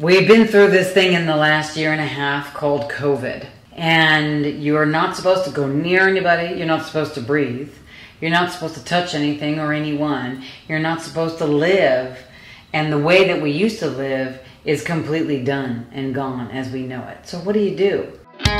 We've been through this thing in the last year and a half called COVID. And you're not supposed to go near anybody. You're not supposed to breathe. You're not supposed to touch anything or anyone. You're not supposed to live. And the way that we used to live is completely done and gone as we know it. So what do you do?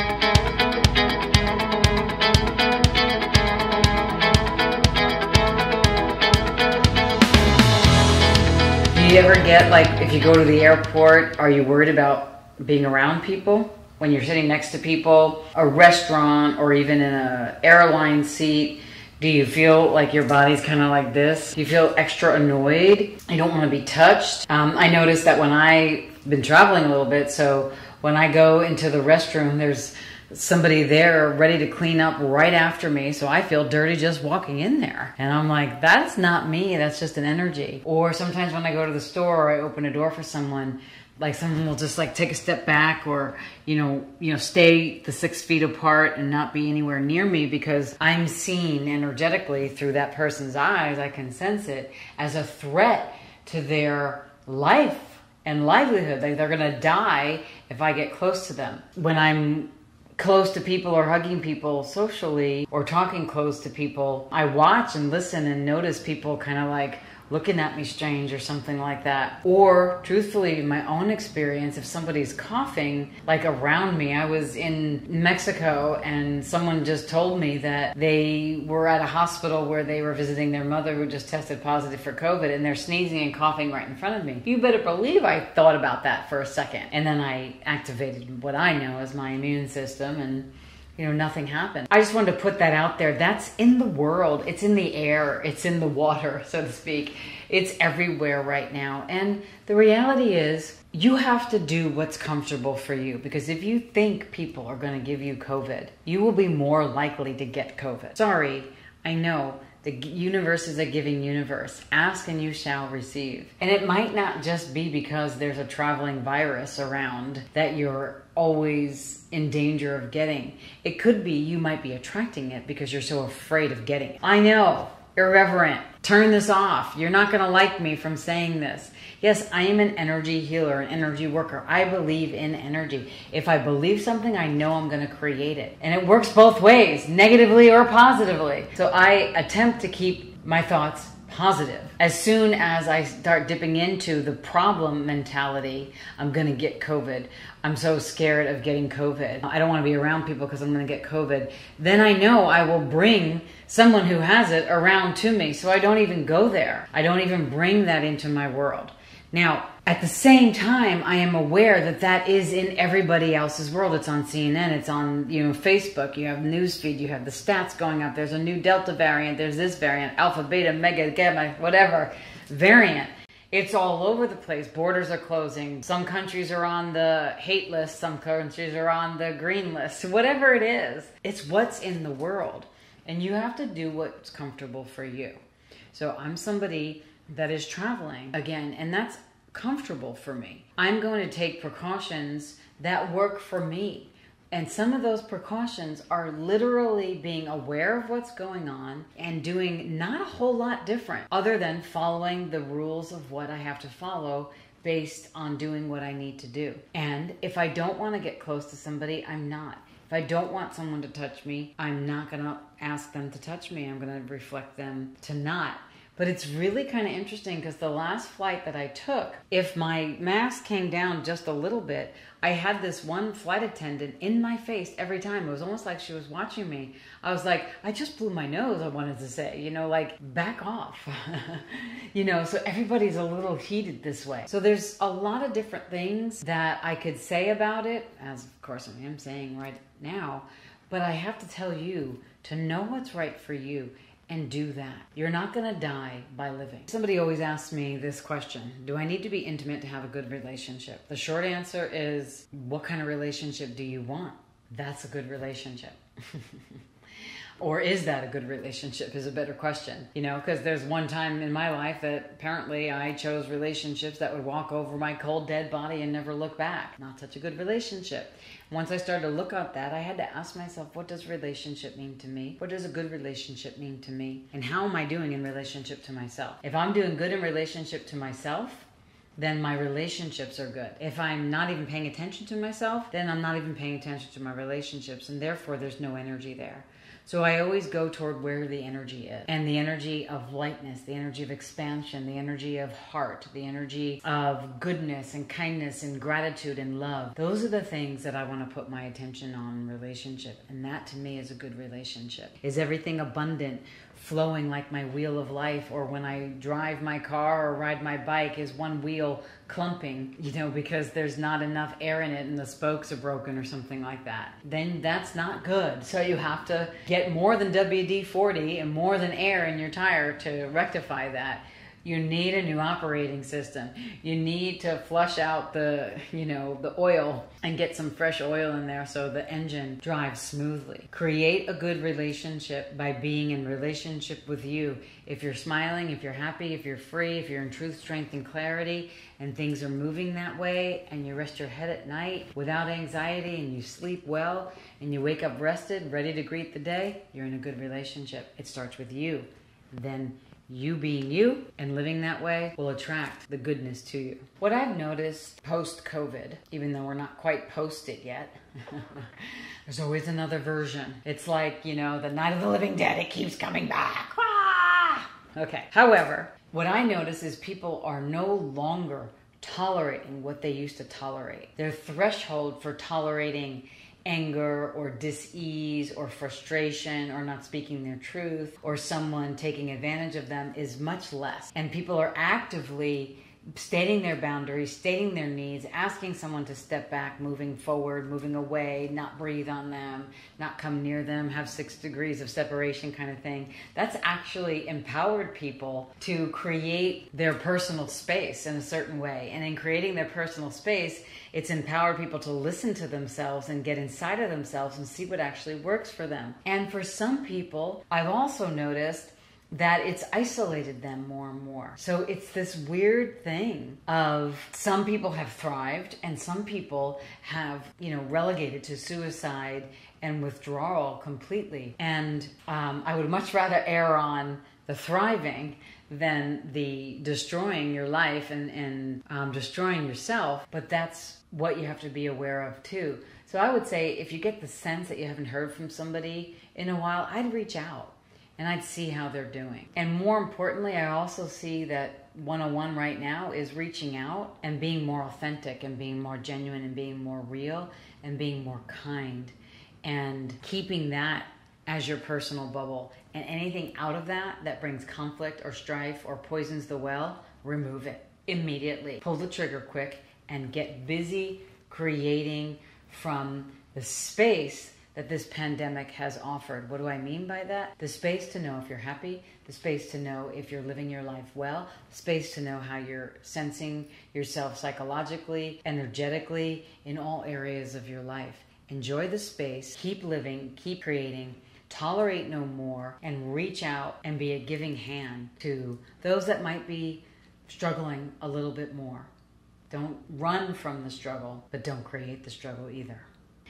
Do you ever get, like, if you go to the airport, are you worried about being around people? When you're sitting next to people, a restaurant, or even in an airline seat, do you feel like your body's kind of like this? Do you feel extra annoyed? You don't want to be touched? I noticed that when I've been traveling a little bit, so when I go into the restroom, there's somebody there ready to clean up right after me, so I feel dirty just walking in there. And I'm like, that's not me, that's just an energy. Or sometimes when I go to the store or I open a door for someone, like someone will just like take a step back or, you know, stay the 6 feet apart and not be anywhere near me because I'm seen energetically through that person's eyes. I can sense it as a threat to their life and livelihood. Like they're gonna die if I get close to them. When I'm close to people or hugging people socially or talking close to people, I watch and listen and notice people kind of like looking at me strange or something like that. Or truthfully, in my own experience, if somebody's coughing like around me, I was in Mexico and someone just told me that they were at a hospital where they were visiting their mother who just tested positive for COVID, and they're sneezing and coughing right in front of me. You better believe I thought about that for a second. And then I activated what I know as my immune system, and nothing happened. I just wanted to put that out there. That's in the world. It's in the air. It's in the water, so to speak. It's everywhere right now. And the reality is you have to do what's comfortable for you, because if you think people are going to give you COVID, you will be more likely to get COVID. Sorry, I know. The universe is a giving universe. Ask and you shall receive. And it might not just be because there's a traveling virus around that you're always in danger of getting. It could be you might be attracting it because you're so afraid of getting it. I know, irreverent. Turn this off. You're not going to like me from saying this. Yes, I am an energy healer, an energy worker. I believe in energy. If I believe something, I know I'm going to create it. And it works both ways, negatively or positively. So I attempt to keep my thoughts positive. As soon as I start dipping into the problem mentality, I'm going to get COVID. I'm so scared of getting COVID. I don't want to be around people because I'm going to get COVID. Then I know I will bring someone who has it around to me. So I don't even go there. I don't even bring that into my world. Now, at the same time, I am aware that that is in everybody else's world. It's on CNN, it's on Facebook, you have newsfeed, you have the stats going up. There's a new Delta variant, there's this variant, Alpha, Beta, Mega, Gamma, whatever variant. It's all over the place. Borders are closing. Some countries are on the hate list, some countries are on the green list. Whatever it is, it's what's in the world. And you have to do what's comfortable for you. So I'm somebody that is traveling again, and that's comfortable for me. I'm going to take precautions that work for me. And some of those precautions are literally being aware of what's going on and doing not a whole lot different other than following the rules of what I have to follow based on doing what I need to do. And if I don't want to get close to somebody, I'm not. If I don't want someone to touch me, I'm not going to ask them to touch me. I'm going to reflect them to not. But it's really kind of interesting because the last flight that I took, if my mask came down just a little bit, I had this one flight attendant in my face every time. It was almost like she was watching me. I was like, I just blew my nose, I wanted to say, like, back off. So everybody's a little heated this way. So there's a lot of different things that I could say about it, as of course I am saying right now, but I have to tell you to know what's right for you. And do that. You're not going to die by living. Somebody always asks me this question: do I need to be intimate to have a good relationship? The short answer is, what kind of relationship do you want? That's a good relationship. Or is that a good relationship is a better question, because there's one time in my life that apparently I chose relationships that would walk over my cold, dead body and never look back. Not such a good relationship. Once I started to look at that, I had to ask myself, what does relationship mean to me? What does a good relationship mean to me? And how am I doing in relationship to myself? If I'm doing good in relationship to myself, then my relationships are good. If I'm not even paying attention to myself, then I'm not even paying attention to my relationships, and therefore there's no energy there. So I always go toward where the energy is. And the energy of lightness, the energy of expansion, the energy of heart, the energy of goodness and kindness and gratitude and love. Those are the things that I want to put my attention on in relationship. And that to me is a good relationship. Is everything abundant, flowing like my wheel of life? Or when I drive my car or ride my bike, is one wheel clumping, because there's not enough air in it and the spokes are broken or something like that? Then that's not good. So you have to get more than WD-40 and more than air in your tire to rectify that. You need a new operating system. You need to flush out the oil and get some fresh oil in there so the engine drives smoothly. Create a good relationship by being in relationship with you. If you're smiling, if you're happy, if you're free, if you're in truth, strength, and clarity, and things are moving that way, and you rest your head at night without anxiety, and you sleep well, and you wake up rested, ready to greet the day, you're in a good relationship. It starts with you. Then you being you and living that way will attract the goodness to you. What I've noticed post-COVID, even though we're not quite post it yet, there's always another version. It's like, the night of the living dead, it keeps coming back. Ah! Okay. However, what I notice is people are no longer tolerating what they used to tolerate. Their threshold for tolerating anger or dis-ease or frustration or not speaking their truth or someone taking advantage of them is much less. And people are actively stating their boundaries, stating their needs, asking someone to step back, moving forward, moving away, not breathe on them, not come near them, have 6 degrees of separation kind of thing. That's actually empowered people to create their personal space in a certain way. And in creating their personal space, it's empowered people to listen to themselves and get inside of themselves and see what actually works for them. And for some people, I've also noticed that it's isolated them more and more. So it's this weird thing of some people have thrived and some people have, relegated to suicide and withdrawal completely. And I would much rather err on the thriving than the destroying your life and destroying yourself. But that's what you have to be aware of too. So I would say if you get the sense that you haven't heard from somebody in a while, I'd reach out. And I'd see how they're doing. And more importantly, I also see that 101 right now is reaching out and being more authentic and being more genuine and being more real and being more kind and keeping that as your personal bubble. And anything out of that brings conflict or strife or poisons the well, remove it immediately. Pull the trigger quick and get busy creating from the space that this pandemic has offered. What do I mean by that? The space to know if you're happy, the space to know if you're living your life well, the space to know how you're sensing yourself psychologically, energetically, in all areas of your life. Enjoy the space, keep living, keep creating, tolerate no more, and reach out and be a giving hand to those that might be struggling a little bit more. Don't run from the struggle, but don't create the struggle either.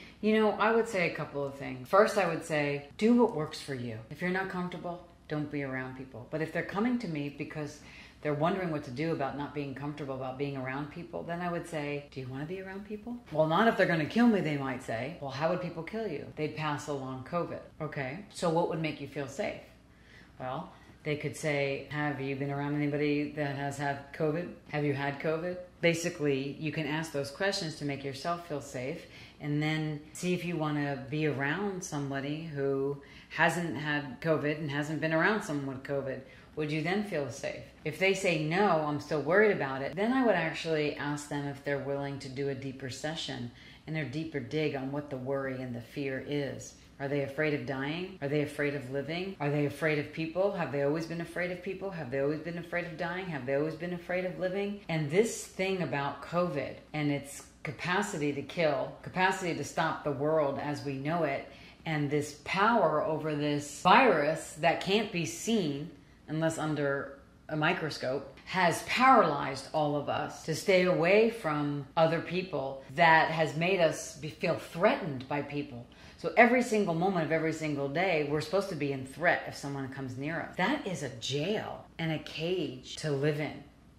I would say a couple of things. First, I would say, do what works for you. If you're not comfortable, don't be around people. But if they're coming to me because they're wondering what to do about not being comfortable about being around people, then I would say, do you want to be around people? Well, not if they're going to kill me, they might say. Well, how would people kill you? They'd pass along COVID. Okay, so what would make you feel safe? Well, they could say, have you been around anybody that has had COVID? Have you had COVID? Basically, you can ask those questions to make yourself feel safe and then see if you want to be around somebody who hasn't had COVID and hasn't been around someone with COVID. Would you then feel safe? If they say, no, I'm still worried about it, then I would actually ask them if they're willing to do a deeper session and a deeper dig on what the worry and the fear is. Are they afraid of dying? Are they afraid of living? Are they afraid of people? Have they always been afraid of people? Have they always been afraid of dying? Have they always been afraid of living? And this thing about COVID and its capacity to kill, capacity to stop the world as we know it, and this power over this virus that can't be seen unless under a microscope, has paralyzed all of us to stay away from other people, that has made us feel threatened by people. So every single moment of every single day, we're supposed to be in threat if someone comes near us. That is a jail and a cage to live in.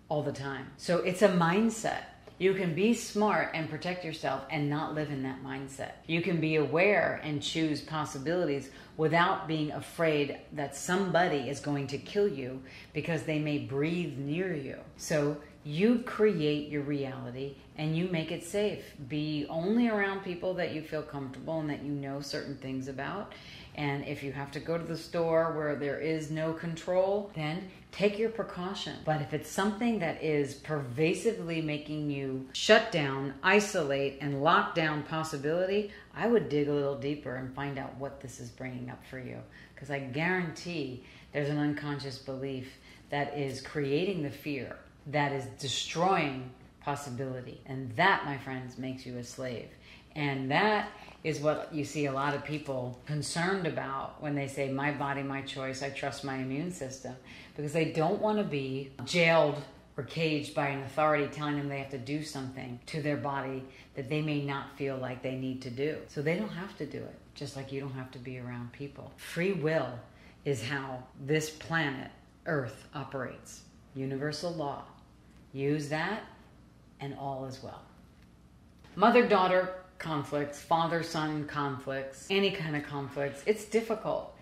all the time. So it's a mindset. You can be smart and protect yourself and not live in that mindset. You can be aware and choose possibilities without being afraid that somebody is going to kill you because they may breathe near you. So you create your reality and you make it safe. Be only around people that you feel comfortable and that you know certain things about. And if you have to go to the store where there is no control, then take your precaution. But if it's something that is pervasively making you shut down, isolate, and lock down possibility, I would dig a little deeper and find out what this is bringing up for you. Because I guarantee there's an unconscious belief that is creating the fear, that is destroying possibility. And that, my friends, makes you a slave. And that is what you see a lot of people concerned about when they say, my body, my choice, I trust my immune system. Because they don't want to be jailed or caged by an authority telling them they have to do something to their body that they may not feel like they need to do. So they don't have to do it, just like you don't have to be around people. Free will is how this planet, Earth, operates. Universal law. Use that and all is well. Mother-daughter conflicts, father-son conflicts, any kind of conflicts, it's difficult,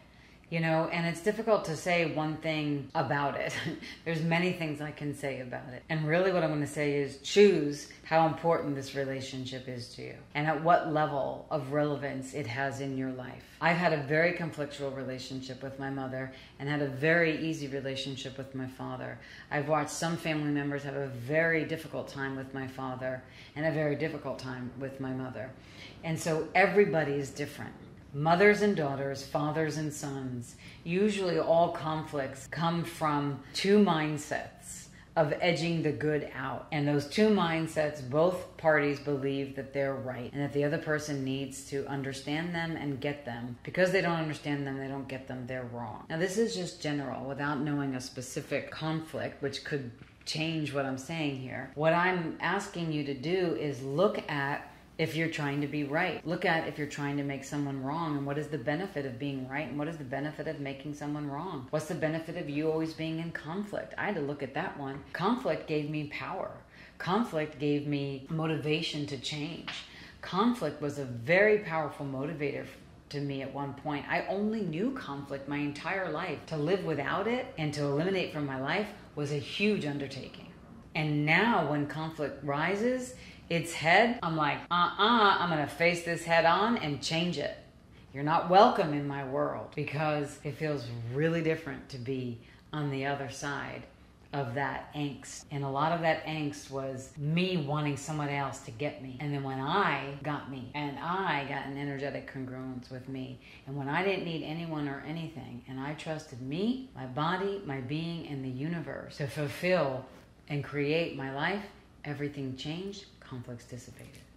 and it's difficult to say one thing about it. There's many things I can say about it. And really what I'm going to say is choose how important this relationship is to you and at what level of relevance it has in your life. I've had a very conflictual relationship with my mother and had a very easy relationship with my father. I've watched some family members have a very difficult time with my father and a very difficult time with my mother. And so everybody is different. Mothers and daughters, fathers and sons, usually all conflicts come from two mindsets of edging the good out. And those two mindsets, both parties believe that they're right and that the other person needs to understand them and get them. Because they don't understand them, they don't get them, they're wrong. Now this is just general without knowing a specific conflict, which could change what I'm saying here. What I'm asking you to do is look at if you're trying to be right. Look at if you're trying to make someone wrong, and what is the benefit of being right and what is the benefit of making someone wrong? What's the benefit of you always being in conflict? I had to look at that one. Conflict gave me power. Conflict gave me motivation to change. Conflict was a very powerful motivator to me at one point. I only knew conflict my entire life. To live without it and to eliminate from my life was a huge undertaking. And now when conflict rises its head, I'm like, I'm gonna face this head on and change it. You're not welcome in my world, because it feels really different to be on the other side of that angst. And a lot of that angst was me wanting someone else to get me. And then when I got me, and I got an energetic congruence with me, and when I didn't need anyone or anything, and I trusted me, my body, my being, and the universe to fulfill and create my life, everything changed, conflicts dissipated.